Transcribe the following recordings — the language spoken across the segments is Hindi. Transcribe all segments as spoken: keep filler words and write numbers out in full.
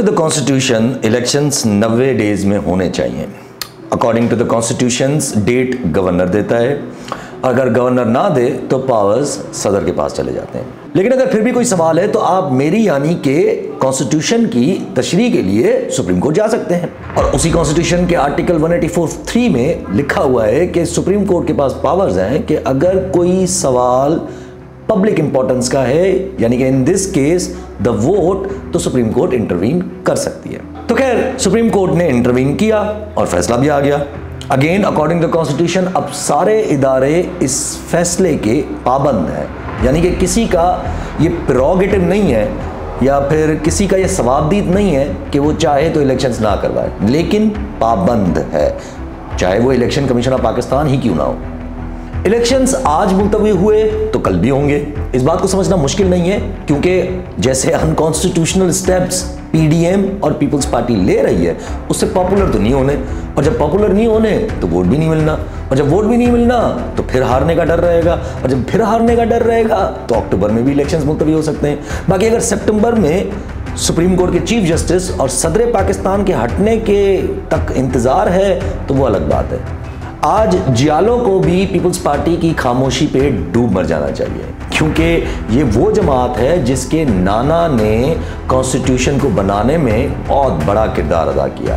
टू द कॉन्स्टिट्यूशन इलेक्शंस नब्बे डेज में होने चाहिए। According to the constitution date governor देता है, अगर गवर्नर ना दे तो पावर्स सदर के पास चले जाते हैं। लेकिन अगर फिर भी कोई सवाल है तो आप मेरी यानी के कॉन्स्टिट्यूशन की तशरीह के लिए सुप्रीम कोर्ट जा सकते हैं। और उसी कॉन्स्टिट्यूशन के आर्टिकल एक सौ चौरासी में लिखा हुआ है कि सुप्रीम कोर्ट के पास पावर्स हैं कि अगर कोई सवाल पब्लिक इंपॉर्टेंस का है, यानी कि in this case the vote, तो सुप्रीम कोर्ट इंटरवीन कर सकती है। तो खैर सुप्रीम कोर्ट ने इंटरवीन किया और फैसला भी आ गया। अगेन अकॉर्डिंग टू कॉन्स्टिट्यूशन अब सारे इदारे इस फैसले के पाबंद हैं, यानी कि किसी का ये प्रेरोगेटिव नहीं है या फिर किसी का ये सवाबदीद नहीं है कि वो चाहे तो इलेक्शंस ना करवाए, लेकिन पाबंद है, चाहे वो इलेक्शन कमीशन ऑफ पाकिस्तान ही क्यों ना हो। इलेक्शंस आज मुलतवी हुए तो कल भी होंगे, इस बात को समझना मुश्किल नहीं है, क्योंकि जैसे अनकॉन्स्टिट्यूशनल स्टेप्स पीडीएम और पीपल्स पार्टी ले रही है उससे पॉपुलर तो नहीं होने, और जब पॉपुलर नहीं होने तो वोट भी नहीं मिलना, और जब वोट भी नहीं मिलना तो फिर हारने का डर रहेगा, और जब फिर हारने का डर रहेगा तो अक्टूबर में भी इलेक्शंस मुलतवी हो सकते हैं। बाकी अगर सितंबर में सुप्रीम कोर्ट के चीफ जस्टिस और सदर पाकिस्तान के हटने के तक इंतजार है तो वो अलग बात है। आज जियालों को भी पीपल्स पार्टी की खामोशी पे डूब मर जाना चाहिए, क्योंकि ये वो जमात है जिसके नाना ने कॉन्स्टिट्यूशन को बनाने में बहुत बड़ा किरदार अदा किया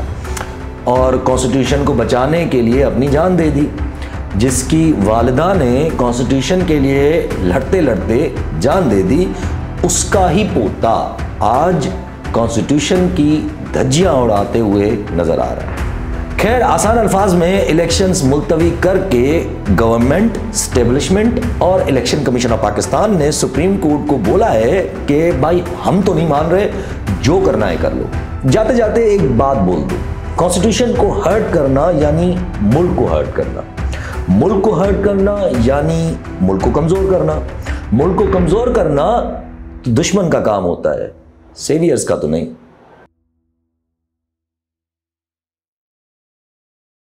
और कॉन्स्टिट्यूशन को बचाने के लिए अपनी जान दे दी, जिसकी वालिदा ने कॉन्स्टिट्यूशन के लिए लड़ते लड़ते जान दे दी, उसका ही पोता आज कॉन्स्टिट्यूशन की धज्जियां उड़ाते हुए नजर आ रहा है। खैर आसान अल्फाज में इलेक्शंस मुलतवी करके गवर्नमेंट, स्टेब्लिशमेंट और इलेक्शन कमीशन ऑफ पाकिस्तान ने सुप्रीम कोर्ट को बोला है कि भाई हम तो नहीं मान रहे, जो करना है कर लो। जाते जाते एक बात बोल दो, कॉन्स्टिट्यूशन को हर्ट करना यानी मुल्क को हर्ट करना, मुल्क को हर्ट करना यानी मुल्क को कमजोर करना, मुल्क को कमजोर करना तो दुश्मन का काम होता है, सेवियर्स का तो नहीं।